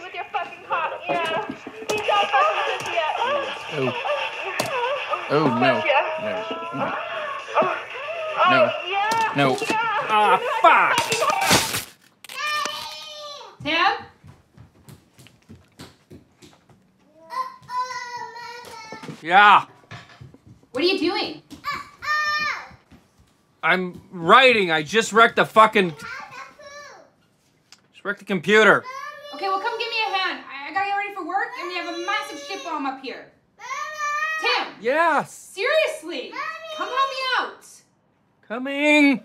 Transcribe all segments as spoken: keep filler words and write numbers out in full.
with your fucking cock. Yeah. He's not fucking with you. Oh. Oh, no. No. No. Oh, No. yeah. No. Yeah. Ah, fuck! Tim? Yeah. What are you doing? I'm writing. I just wrecked the fucking... Just wrecked the computer. Okay, well, come give me a hand. I, I gotta get ready for work, and we have a massive shit bomb up here. Tim! Yes. Seriously! Come help me out! Coming.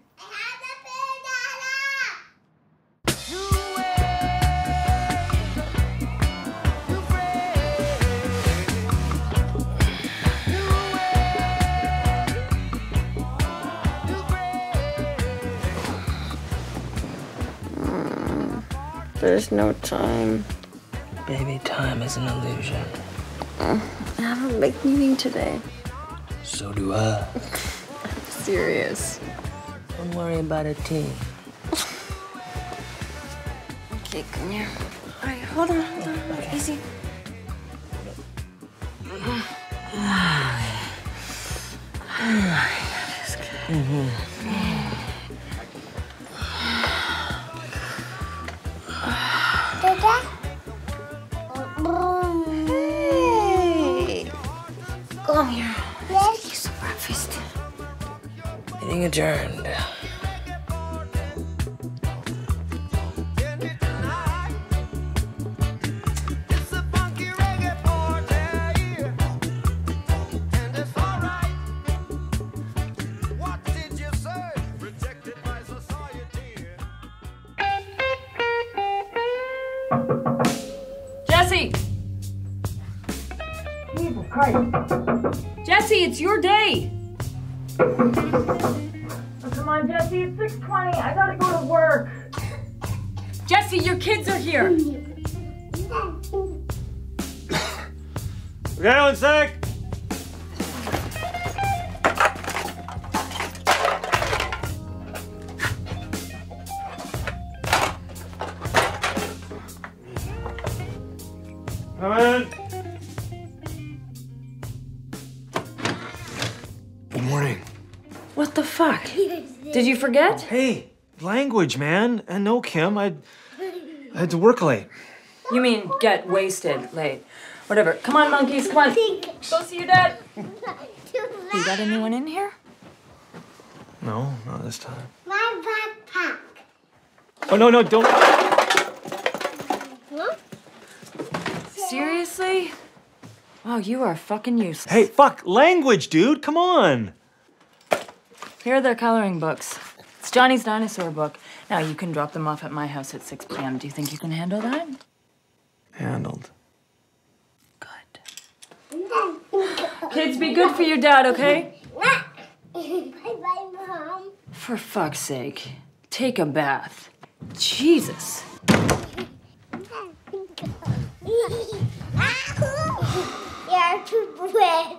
There's no time. Baby, time is an illusion. I have a big meeting today. So do I. I'm serious. Don't worry about a tea. Okay, come here. All right, hold on, hold on, hold on. Easy. Mm-hmm. Hey! Come here. Let's get some breakfast. Meeting adjourned. Jesse! Jesus Christ. Jesse, it's your day! Oh, come on, Jesse, it's six twenty. I gotta go to work. Jesse, your kids are here! Okay, one sec. Come in. Good morning. What the fuck? Did you forget? Hey, language, man. And no, Kim, I I had to work late. You mean get wasted late. Whatever. Come on, monkeys, come on. Go see your dad. You got anyone in here? No, not this time. My backpack. Oh, no, no, don't. Seriously? Oh, you are fucking useless. Hey, fuck, language, dude. Come on. Here are their coloring books. It's Johnny's dinosaur book. Now, you can drop them off at my house at six p m Do you think you can handle that? Handled. Good. Kids, be good for your dad, okay? Bye-bye, Mom. For fuck's sake. Take a bath. Jesus. You're too red.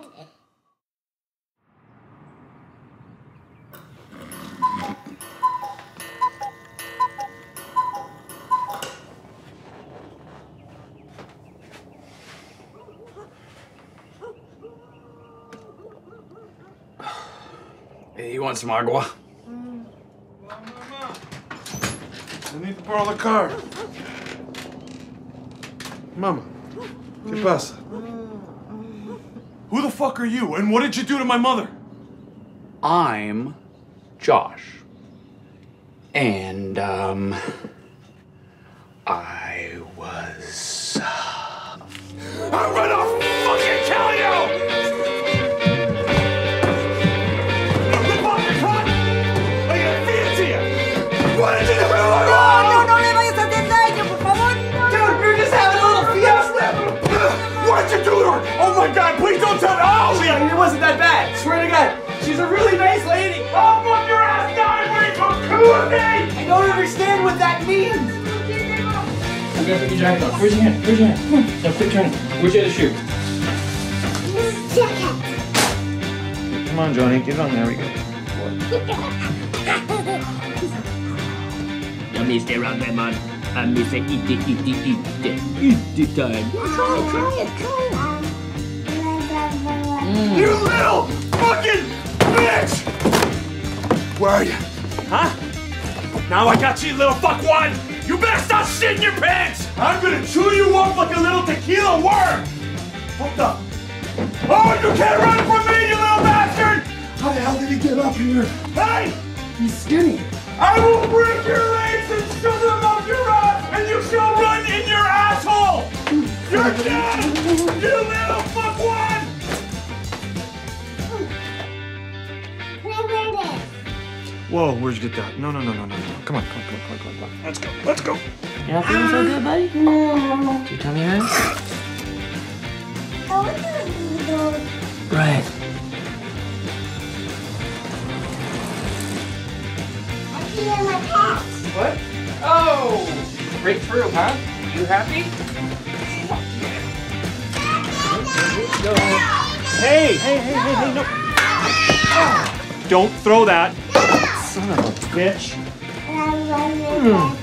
Hey, you want some agua? I need to borrow the car. Mama, ¿qué pasa? Who the fuck are you, and what did you do to my mother? I'm Josh. And, um, I was... Uh... I'm gonna fucking kill you! Rip off your cock! I'm gonna feed it to you! What did you do to my mother? No, no le vayas a hacer daño, por favor. Dude, you're just having a little fiesta. What did you do to her? Oh my god, please don't tell me! Oh, Yeah, it wasn't that bad. Swear to God. She's a really nice lady. I'll fuck your ass down when you come to me! I don't understand what that means. I'm gonna put your jacket off. Where's your hand? Where's your hand? Come on. Now quick turn. Where's your other shoe? Come on, Johnny, get on there. We go. You need to stay around there, man. I miss it. Eat it, eat it, eat it. Eat it time. Try it, try it, try it. Mm. You little fucking bitch! Where are you? Huh? Now I got you, you little fuckwad! You better stop shitting your pants! I'm gonna chew you up like a little tequila worm! What the? Oh, you can't run from me, you little bastard! How the hell did he get up here? Hey! He's skinny. I will break your legs and shove them up your ass, and you shall run in your asshole! You're dead! You little fuckwad! Whoa, where'd you get that? No, no, no, no, no, no. Come on, come on, come on, come on, come on. Let's go, let's go. You're not feeling so good, buddy? No. Did your tummy hurt? Right. What? Oh! Breakthrough, huh? You happy? No. Hey, hey, hey, hey, hey, no. Ah, don't throw that. Son of a bitch. Hmm.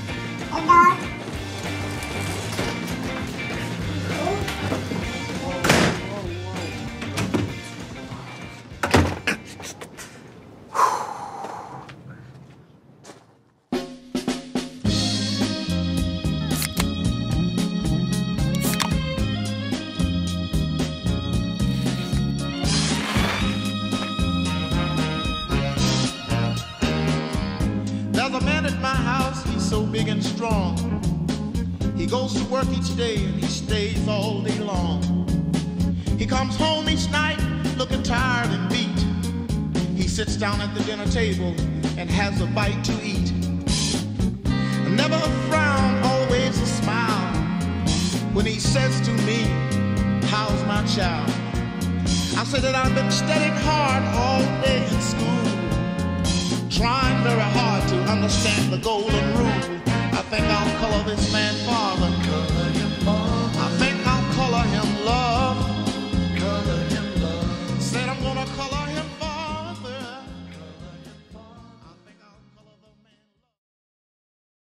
There's a man at my house, he's so big and strong. He goes to work each day and he stays all day long. He comes home each night looking tired and beat. He sits down at the dinner table and has a bite to eat. Never a frown, always a smile. When he says to me, how's my child? I say that I've been studying hard all day in school, trying very hard to understand the golden rule. I think I'll color this man father. I think I'll color him love.